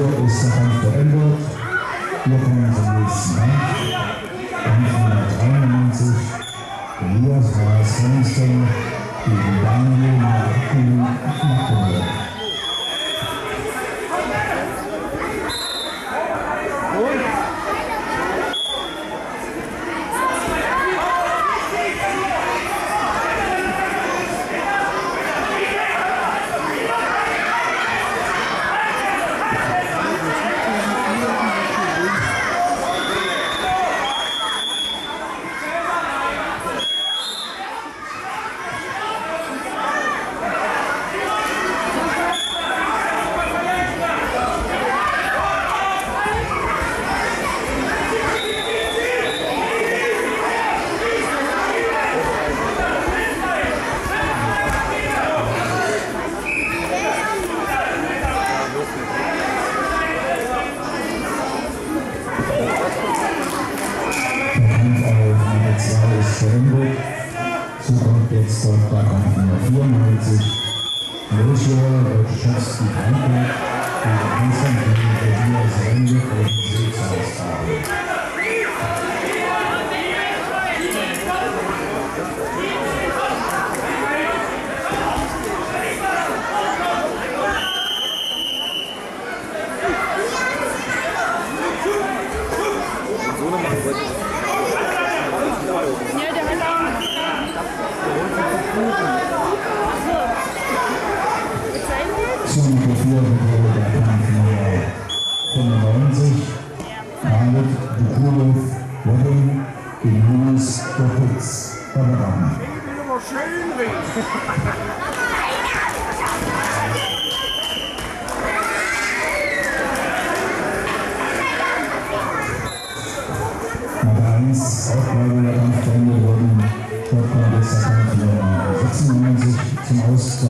ist der Kampf beendet. Wir kommen zum nächsten Kampf. Kampf Nummer 93. Elias Haas Hamilton gegen Daniel Martin. Beendet. So kommt jetzt dort bei Kampf Nummer 94. Melchior Schotski Franke gegen Konstantin Elias Rende und Seezausgabe. Zum geführten der Kampf Nummer 95, David Bukurov, Wedding gegen Jonas Dopitz, Babaran. Nummer 1, Aufgabe der Kampfbände wurden dort bei der Kampf Nummer 96 zum Ausgang.